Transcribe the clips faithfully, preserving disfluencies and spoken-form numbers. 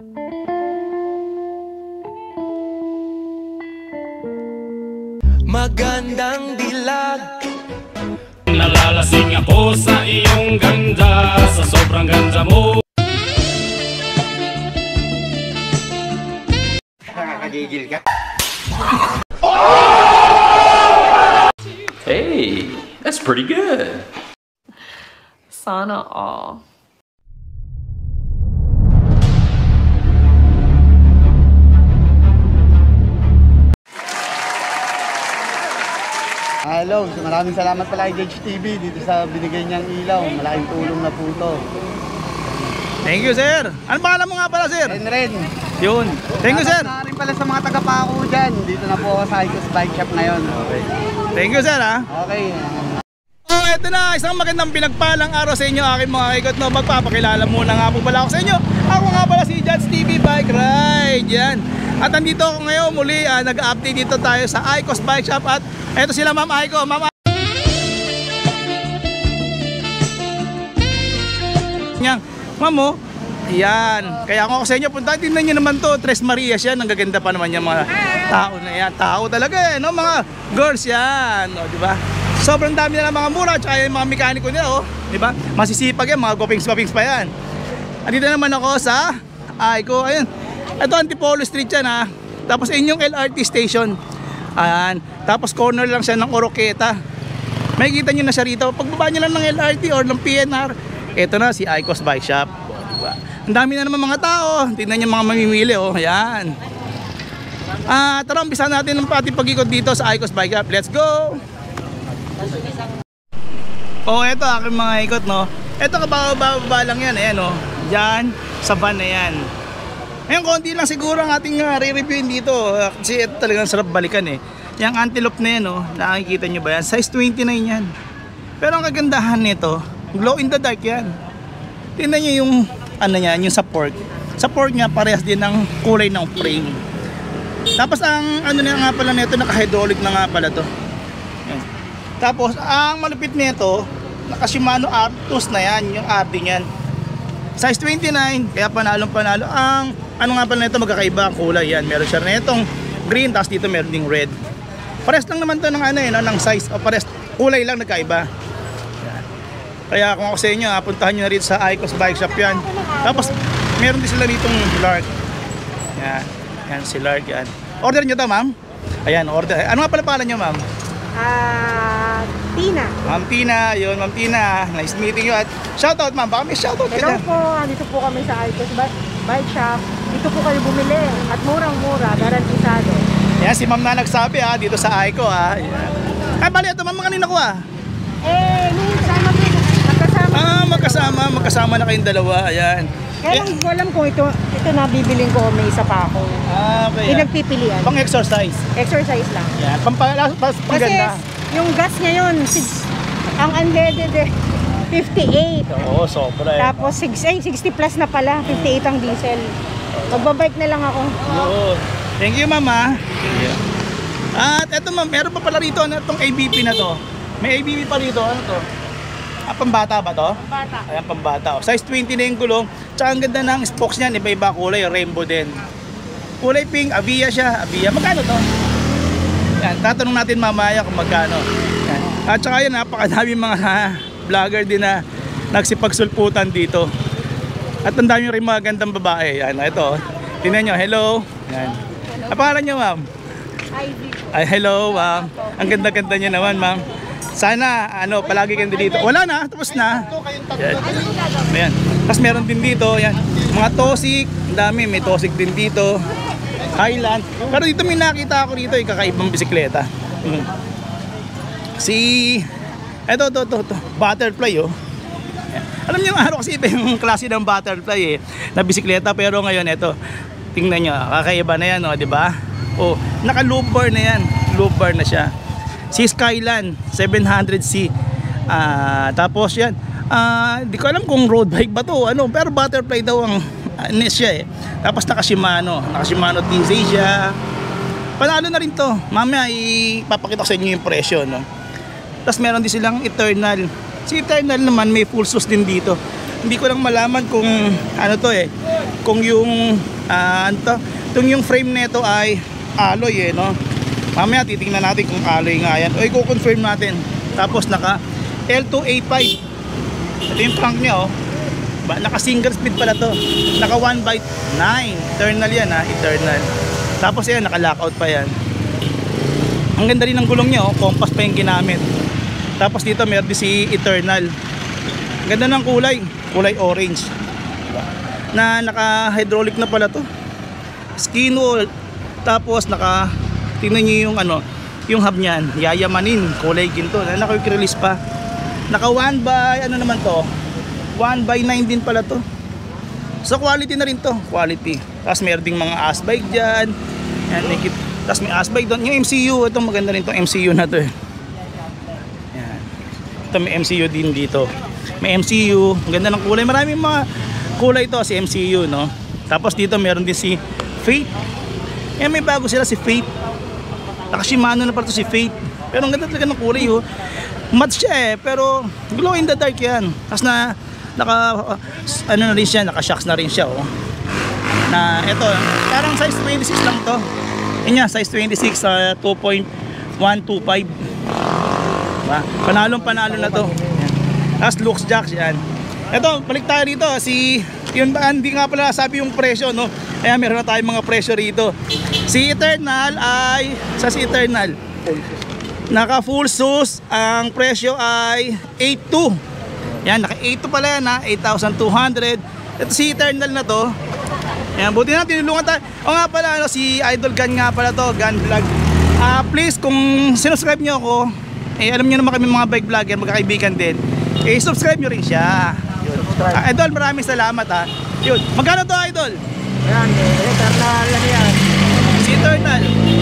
Magandang dilag. Nalalasing ako sa iyong ganda, sa sobrang ganda mo. Nakakagigil ka. Hey, that's pretty good. Sana all. Hello, maraming salamat pala kay Gage T V dito sa binigay niyang ilaw. Malaking tulong na po ito. Thank you, sir. Ano pangalan mo nga pala, sir? Renren. Yun. Thank you, sir. Na rin pala sa mga taga-Paco dyan. Dito na po ako sa Icos Bike Shop ngayon. Okay. Thank you, sir, ha? Okay. Oh, eto na. Isang magandang pinagpalang araw sa inyo, aking mga ikot. No? Magpapakilala muna nga po pala ako sa inyo. Ako nga pala si Judge T V Bike Ride. Yan. At nandito ako ngayon muli. Uh, Nag-update dito tayo sa Icos Bike Shop. At eto sila, Ma'am Aiko. Ma'am Aiko. Yan. Ma'am, oh. Yan. Kaya kung ako sa inyo punta, tingnan nyo naman to. Tres Marias yan. Ang gaganda pa naman yung mga tao na yan. Tao talaga eh. No? Mga girls yan. O, diba? Sobrang dami na lang mga mura. Tsaka yung mga mekaniko nila. O, diba? Masisipag yan. Mga gopings-gopings pa yan. Andito naman ako sa Aiko. Ayun. Ito Antipolo Street yan ha. Tapos inyong L R T station. Ayan. Tapos corner lang siya ng Oroqueta. Makikita nyo na siya rito. Pagbaba nyo lang ng L R T or ng P N R, ito na si Icos Bike Shop. Diba? Ang dami na naman mga tao. Tingnan nyo mga mamimili. Oh. Ayan. Ah, tara, umpisa natin ng pati pag-ikot dito sa Icos Bike Shop. Let's go! Oh, ito aking mga ikot, no. Ito kababa-baba lang yan. Ayan, oh. Diyan, sa van na yan. Ngayon, konti lang siguro ang ating uh, re-reviewin dito. Kasi ito talagang sarap balikan eh. Yung antelope na yan, oh, nakikita nyo ba yan? Size twenty-nine yan. Pero ang kagandahan nito, glow in the dark yan. Tingnan nyo yung, ano yan, yung sa pork. Sa pork nga, parehas din ng kulay ng frame. Tapos ang, ano na nga pala nito, naka-hydraulic na nga pala to. Yan. Tapos, ang malupit nito, naka-Shimano Arctos na yan, yung R D niyan. Size twenty-nine, kaya panalong panalo. Ang ano nga pala nito, magkakaiba ang kulay yan. Meron siya na itong green, tapos dito meron ding red. Pares lang naman to ng ano eh, no, ng size, o pares, kulay lang nagkaiba. Yan. Kaya kung ako sa inyo, puntahan nyo na rito sa Icos Bike Shop yan. Tapos, meron din sila ditong Lark. Yan, yan si Lark yan. Order nyo to, ma'am? Ayan, order. Ano nga pala pala nyo, ma'am? Ah, uh, Tina. Ma'am Tina, yun, Ma'am Tina. Nice meeting you at shoutout, ma'am. Baka may shoutout ka Hello dyan. po, andito po kami sa Icos Bike Shop. Dito po kayo bumili at murang-mura, garantisado. Yan, si ma'am na nagsabi ha, dito sa Aiko ha. Ay, bali, ito ma'am, kanina ko ha. Eh, nung sama po, magkasama. Ah, magkasama, magkasama na kayong dalawa, ayan. Kaya lang ko alam kung ito, ito na bibiling ko, may isa pa ako. Ah, okay. Pinagpipilian. Pang exercise. Exercise lang. Yan, pampaganda. Kasi yung gas niya yun, six, ang unleaded eh, fifty-eight. Oo, sobra eh. Tapos six, ay, sixty plus na pala, fifty-eight ang diesel. Magbabike na lang ako. Oo. Thank you, ma'am ha. Thank you. At eto ma'am, meron pa pala rito, ano itong A B P na to? May A B P pa rito, ano to? Ah, pambata ba to? Pambata. Ayan, pambata. O, size twenty na yung gulong. Tsaka ang ganda ng spokes niyan, iba-iba kulay, rainbow din. Kulay pink, Avia siya, Avia. Magkano to? Yan, tatanong natin mamaya kung magkano. Yan. At saka yan, napakadami mga vlogger din na nagsipagsulputan dito. At ang dami rin mga gandang babae. Yan, ito. Tingnan nyo, hello. Yan. Ang pangalan nyo, ma'am? Ivy. Ay, hello, ma'am. Ang ganda-ganda nyo naman, ma'am. Sana, ano, palagi kayo dito. Wala na, tapos na. Yan. Ayan. Tapos meron din dito, yan. Mga Tosik, ang dami, may Tosik din dito. Highland. Pero dito may nakita ako dito, yung kakaibang bisikleta. Hmm. Si, eto, to, to, to, butterfly, oh. Yan. Alam niyo, araw kasi iba yung klase ng butterfly, eh, na bisikleta. Pero ngayon, eto, tingnan nyo, kakaiba na yan, oh, di ba? Oh, naka-loop bar na yan. Loop bar na siya. Si Skyline seven hundred C. Ah, tapos yan. Ah, di ko alam kung road bike ba to, ano, pero butterfly daw ang ano uh, siya eh. Tapos naka Shimano, naka Shimano T Z siya. Panalo na rin to. Mamaya ipapakita ko sa inyo yung presyo, no. Tapos meron din silang Eternal. Si Eternal naman may full sus din dito. Hindi ko lang malaman kung ano to eh. kung yung uh, ano to, kung yung frame nito ay alloy eh, no? Mamaya titingnan natin kung alloy nga yan. O i-confirm natin. Tapos naka L two A five. Ito yung crank niya, oh. Ba, naka single speed pala to. Naka one by nine. Eternal yan, ha, eternal. Tapos yan, naka lockout pa yan. Ang ganda rin ng gulong niya, oh. Compass pa yung ginamit. Tapos dito meron din si eternal. Ang ganda ng kulay, kulay orange. Na naka hydraulic na pala to. Skin wall. Tapos naka, tingnan nyo yung ano, yung hub niyan, yayamanin, kulay ginto. Naka quick release pa. Naka one by ano naman to, one by nine din pala to. So quality na rin to, quality. Tapos meron ding mga ass bike dyan. Yan, naked. Tapos may ass bike doon. Yung M C U, ito maganda rin to M C U na to eh. Yan. Ito may M C U din dito. May M C U, ang ganda ng kulay. Maraming mga kulay to si M C U, no. Tapos dito meron din si Fate. Yan, may bago sila si Fate. Naka Shimano na pala to si Fate. Pero ang ganda talaga ng kulay, oh. Matte siya eh, pero glow in the dark yan. Tapos na naka uh, ano na rin siya, naka shocks na rin siya, oh. Na ito, parang size twenty-six lang to. Yan, size twenty-six, uh, two point one two five. Diba? Panalong panalo na to. Tapos looks jacks yan. Ito, balik tayo rito. Si, yun ba, hindi nga pala sabi yung presyo, no? Kaya meron na tayong mga presyo rito. Si Eternal ay, sa si Eternal, naka full sus, ang presyo ay eight two. Yan, naka eight two pala yan, ha? eight thousand two hundred. Ito si Eternal na to. Yan, buti na tinulungan tayo. O nga pala, ano, si Idol Gun nga pala to, Gun Vlog. Uh, please, kung sinuscribe nyo ako, eh, alam nyo naman kami mga bike vlogger, magkakaibigan din, eh, subscribe nyo rin siya. Uh, Idol, maraming salamat, ha. Yun, magkano to, Idol? Yan, Eternal lang yan. Si Eternal.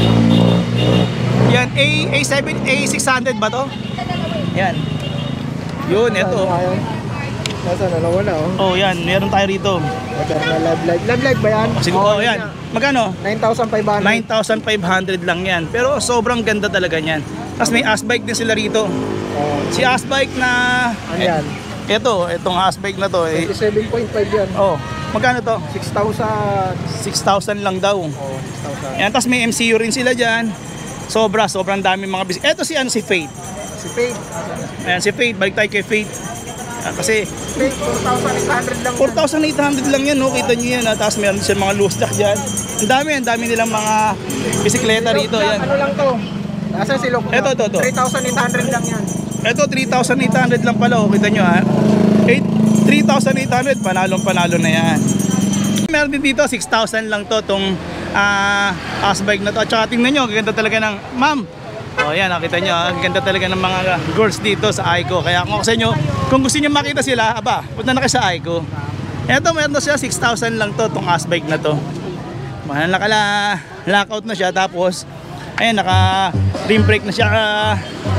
Yan, A, A7, A six hundred ba to? Yan. Yun, eto. Nasa nawala, oh. Oh, yan, meron tayo rito. Eternal Live Live. Live Live ba yan? O, siguro, oh, yan. Magkano? nine thousand five hundred. nine thousand five hundred lang yan. Pero sobrang ganda talaga niyan. Tapos may ass bike din sila rito. Oh, Si ass bike na... ano yan? Eto, etong ass bike na to. Eh, twenty-seven point five yan. oh, magkano to? six thousand. six thousand lang daw. Oh, six thousand. Yan, tapos may M C U rin sila dyan. Sobra, sobrang dami mga bis. Eto si ano, si Fate. Si Fate. Ayan, si Fate, balik tayo kay Fate. Ah, kasi Fate, four thousand eight hundred lang. four thousand eight hundred lang yan, no? Kita nyo yan, ha? Tapos meron siya mga loose jack dyan. Ang dami, ang dami nilang mga bisikleta rito, yan. Ano lang to? Nasa silok nyo? Ito, ito, ito. three thousand eight hundred lang yan. Ito, three thousand eight hundred lang pala, oh. Kita nyo, ha? three thousand eight hundred, panalong panalo na yan. Meron din dito, six thousand lang to, tong uh, ass bike na to. At saka tingnan nyo, ganda talaga ng, ma'am. O yan, nakita nyo, ang ganda talaga ng mga girls dito sa Aiko. Kaya kung ako sa inyo, kung gusto nyo makita sila, aba, punta na kayo sa Aiko. Eto, meron na siya, six thousand lang to, tong ass bike na to. Mahal na kala, lockout na siya, tapos, ayan, naka rim brake na siya. Uh,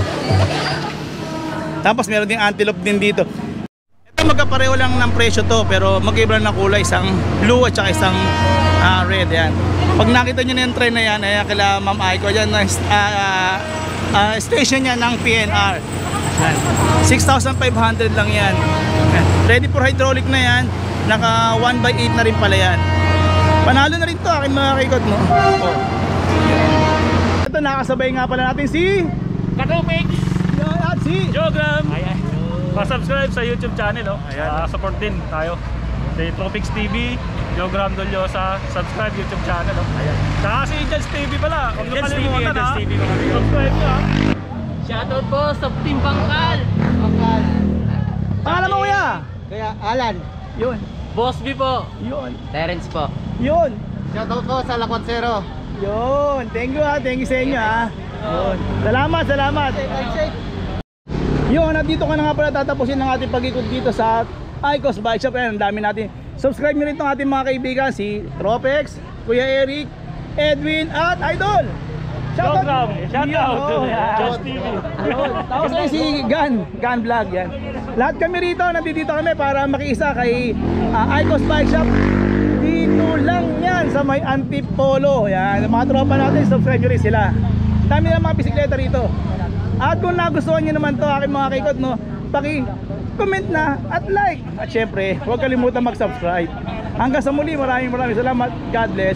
tapos meron din antelope din dito. Ito, magkapareho lang ng presyo to, pero mag-iba lang ng kulay, isang blue at saka isang uh, red, yan. Pag nakita nyo na yung train na yan, ay kila Ma'am Aiko, yan, uh, uh, uh, station niya ng P N R. six thousand five hundred lang yan. Ready for hydraulic na yan. Naka one by eight na rin pala yan. Panalo na rin to, aking mga kaikot, no? Oh. Ito, nakasabay nga pala natin si Katupik! at si Jogram! Ayan. Pa-subscribe sa YouTube channel, oh. Ayan. Uh, support din tayo. Si Tropics T V, Jogram Dolyosa, subscribe YouTube channel, oh. Ayan. Saka si Angels T V pala. Huwag nyo kalimutan, ha. Subscribe nyo, ha. Shoutout po sa Team Bangkal. Bangkal. pangalan mo, kuya? Kaya Alan. Yun, Boss B po. yun, Terence po. yun. Shoutout ko sa Lacuancero. Yun, thank you, ha. Thank you sa inyo, ha. Yun. Salamat, salamat. Yun, at dito ka na nga pala tatapusin ng ating pag-ikot dito sa Aiko's Bike Shop. Ayan, ang dami natin. Subscribe nyo rin itong ating mga kaibigan, si Tropex, Kuya Eric, Edwin, at Idol. Jogram! Shoutout to yeah. Just T V. Tapos ay si Gun, Gun Vlog, yan. Lahat kami rito, nandito kami para makiisa kay uh, Aiko's Bike Shop. Dito lang yan sa may Antipolo. Yan, mga tropa natin, subscribe nyo rin sila. Dami na mga bisikleta rito. At kung nagustuhan nyo naman to aking mga kaikot, no, paki-comment na at like. At syempre, huwag kalimutan mag-subscribe. Hanggang sa muli, maraming maraming salamat. God bless.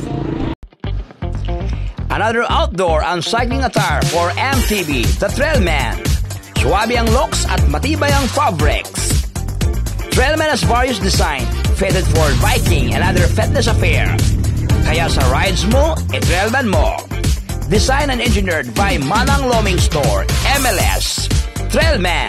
Another outdoor and cycling attire for M T B, the Trailman. Suwabe ang looks at matibay ang fabrics. Trailman has various design, fitted for biking and other fitness affair. Kaya sa rides mo, i-Trailman mo. Designed and engineered by Manang Loming Store, M L S. Trailman.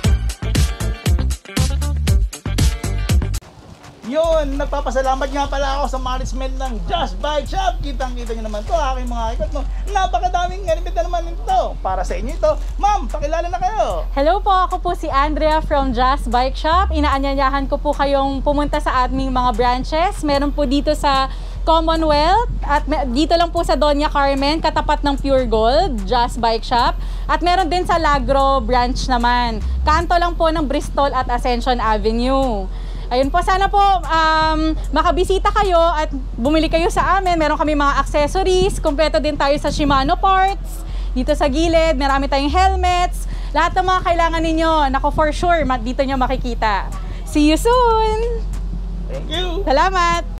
Yun, nagpapasalamat nga pala ako sa management ng Just Bike Shop. Kitang-kita nyo naman to, aking mga ikot, no? Napakadaming ganipit na naman ito. Para sa inyo ito. Ma'am, pakilala na kayo. Hello po, ako po si Andrea from Just Bike Shop. Inaanyayahan ko po kayong pumunta sa aming mga branches. Meron po dito sa Commonwealth at dito lang po sa Doña Carmen, katapat ng Pure Gold, Just Bike Shop. At meron din sa Lagro branch naman. Kanto lang po ng Bristol at Ascension Avenue. Ayun po, sana po um, makabisita kayo at bumili kayo sa amin. Meron kami mga accessories, kumpleto din tayo sa Shimano parts. Dito sa gilid, marami tayong helmets. Lahat ng mga kailangan ninyo, nako for sure, dito nyo makikita. See you soon! Thank you! Salamat!